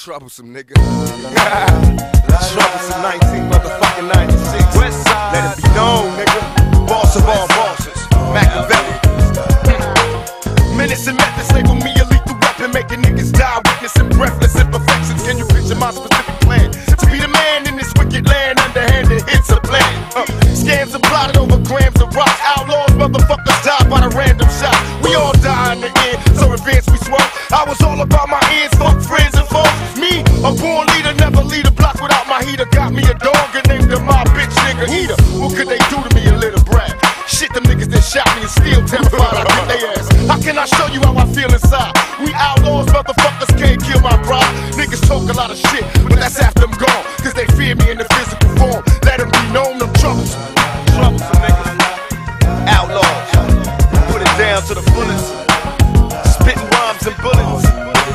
Troublesome, nigga. Troublesome 19 motherfucking 96. Westside. Let it be known, nigga. Boss of all bosses. Machiavelli. Menace and methods label me a lethal weapon, making niggas die, witnessing breathless imperfections. Can you picture my specific plan? To be the man in this wicked land, underhanded hits a plan. Scams are plotted over grams of rock. Outlaws, motherfuckers die by the random shot. We all die in the end, so advance we smoke. I was all about my ends, fuck friends and foes. Me, a born leader, never lead a block without my heater. Got me a dog and named him my bitch nigga eater. What could they do to me, a little brat? Shit, them niggas that shot me and still terrified. I kick they ass. How can I show you how I feel inside? We outlaws, motherfuckers can't kill my pride. Niggas talk a lot of shit, but that's after I'm gone. Cause they fear me in the physical form. Let them be known, I'm troublesome. Troublesome niggas. Outlaws. Put it down to the fullest. Spitting rhymes and bullets.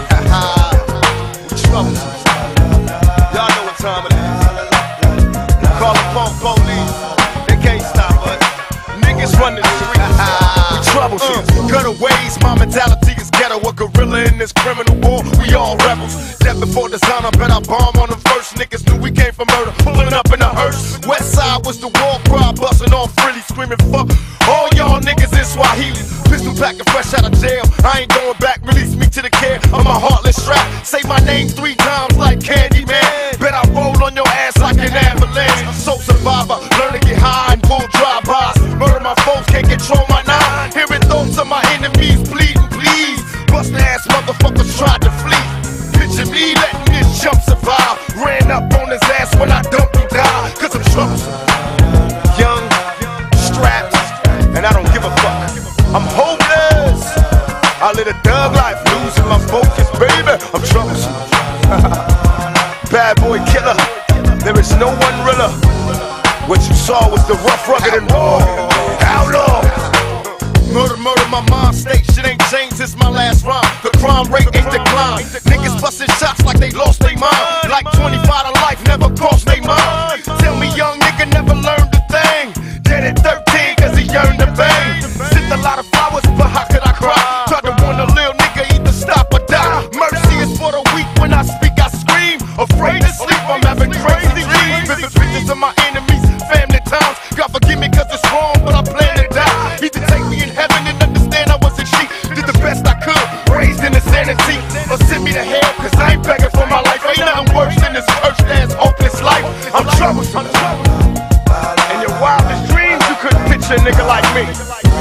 We troublesome. Y'all know what time it is. Call the punk police. They can't stop us. Niggas run the streets. We troublesome. Gutter ways, my mentality is ghetto. A gorilla in this criminal war. We all rebels. Death before designer, bet I bomb on them first. Niggas knew we came from murder. Pulling up in a hearse. Westside was the war cry, busting off frilly, screaming fuck all y'all niggas in Swahili. Pistol packing fresh out of jail. I ain't going back. Release me to the care of my heartless strap. Say my name 3 times like Candyman. Bet I roll on your ass like an avalanche. Soul survivor, learn to get high and pull drive-bys. Murder my foes, can't control my nine. Hearing thoughts of my enemies bleeding, please. Bust ass motherfuckers tried to flee. Picture me letting this chump survive. Ran up on his ass when I dumped him down. Cause I'm troublesome. Young, strapped, and I don't give a fuck. I'm hopeless. I live a thug life, losing my focus, baby. I'm troublesome. Bad boy killer. There is no one realer. What you saw was the rough, rugged, and raw. Outlaw. Murder, murder, my mind state. Shit ain't changed since my last rhyme. The crime rate ain't declined. Niggas busting shots like they lost their mind. Like 25 to life, never crossed their mind. Tell me young nigga never learned a thing. Dead at 13 cause he yearned to bang. Sent a lot of flowers, but how could I cry? Tried to warn a little nigga either stop or die. Mercy is for the weak, when I speak I scream. Afraid to sleep, I'm having crazy dreams. Vivid pictures of my enemies, family times. God forgive me cause it's wrong, but I plan to die. Either take me in heaven and understand I wasn't sheep. Did the best I could, raised in insanity. Or send me to hell cause I ain't begging for my life. Ain't nothing worse than this cursed ass hopeless life. I'm troublesome. In your wildest dreams you couldn't picture a nigga like me.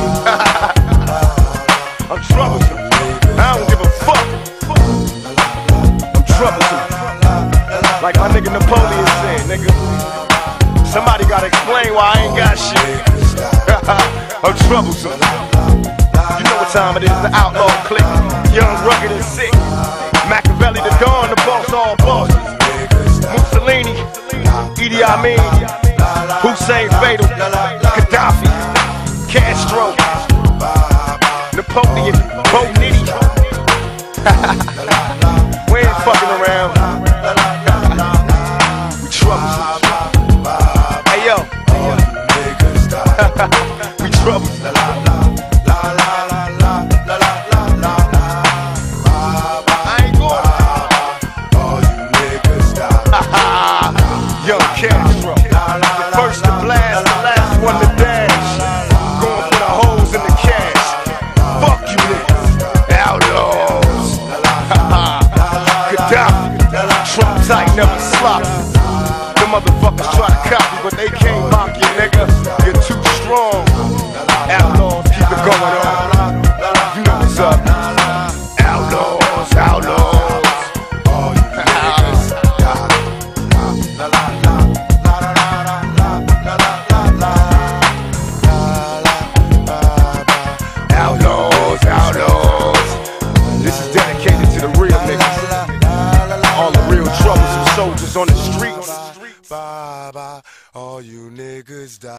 I'm troublesome. I don't give a fuck. I'm troublesome. Like my nigga Napoleon said, nigga. Somebody gotta explain why I ain't got shit. I'm troublesome. You know what time it is, the outlaw clique. Young, rugged, and sick. Machiavelli the Dawn, the boss, all bosses. Mussolini, Idi Amin, Hussein Fatal, Gaddafi, Castro, Napoleon, Bo Nitty. We ain't fucking around. We troublesome. Hey yo. We troublesome. Young Castro, the first to blast, the last one to dash. Going for the holes in the cash. Fuck you niggas, outlaws. Gaddafi, Trump tight, never sloppy. The motherfuckers try to copy, but they can't mock you, nigga. You're too strong. Outlaws, keep it going on. You know what's up. Outlaws, outlaws. Outlaws, outlaws. This is dedicated to the real niggas. All the real troublesome soldiers on the streets. Bye bye, all you niggas die.